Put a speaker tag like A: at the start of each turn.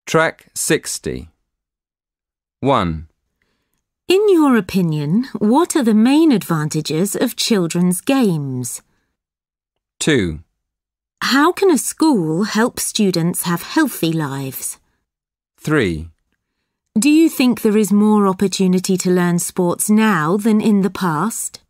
A: Track 60. 1.
B: In your opinion, what are the main advantages of children's games?
A: 2.
B: How can a school help students have healthy lives?
A: 3.
B: Do you think there is more opportunity to learn sports now than in the past?